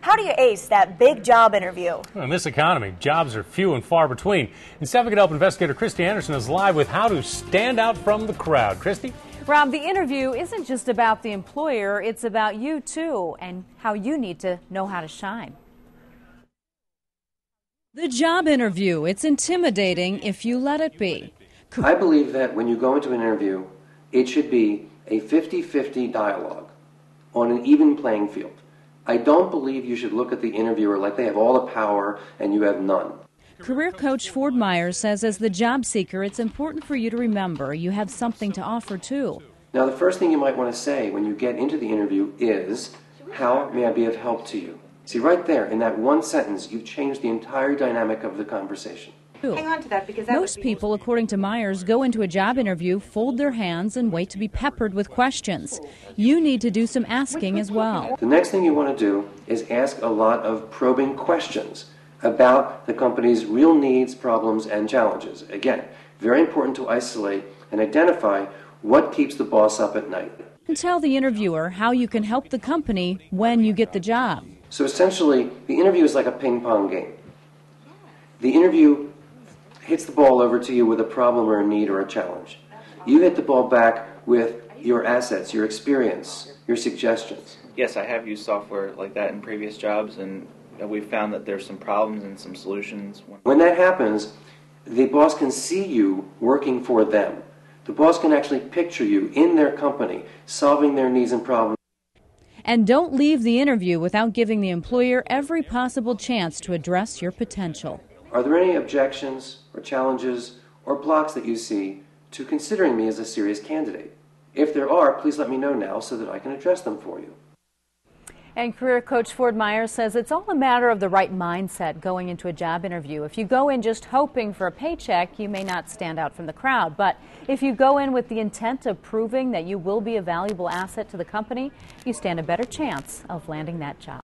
How do you ace that big job interview? Well, in this economy, jobs are few and far between. And 7 Good Help investigator Kristi Andersen is live with how to stand out from the crowd. Kristi? Rob, the interview isn't just about the employer, it's about you too, and how you need to know how to shine. The job interview, it's intimidating if you let it be. I believe that when you go into an interview, it should be a 50-50 dialogue on an even playing field. I don't believe you should look at the interviewer like they have all the power and you have none. Career coach Ford Myers says as the job seeker, it's important for you to remember you have something to offer too. Now, the first thing you might want to say when you get into the interview is, how may I be of help to you? See, right there, in that one sentence, you've changed the entire dynamic of the conversation. Hang on to that because most people, according to Myers, go into a job interview, fold their hands, and wait to be peppered with questions. You need to do some asking as well. The next thing you want to do is ask a lot of probing questions about the company's real needs, problems, and challenges. Again, very important to isolate and identify what keeps the boss up at night. And tell the interviewer how you can help the company when you get the job. So essentially, the interview is like a ping pong game. The interview hits the ball over to you with a problem or a need or a challenge. You hit the ball back with your assets, your experience, your suggestions. Yes, I have used software like that in previous jobs, and we've found that there's some problems and some solutions. When that happens, the boss can see you working for them. The boss can actually picture you in their company, solving their needs and problems. And don't leave the interview without giving the employer every possible chance to address your potential. Are there any objections or challenges or blocks that you see to considering me as a serious candidate? If there are, please let me know now so that I can address them for you. And career coach Ford Myers says it's all a matter of the right mindset going into a job interview. If you go in just hoping for a paycheck, you may not stand out from the crowd. But if you go in with the intent of proving that you will be a valuable asset to the company, you stand a better chance of landing that job.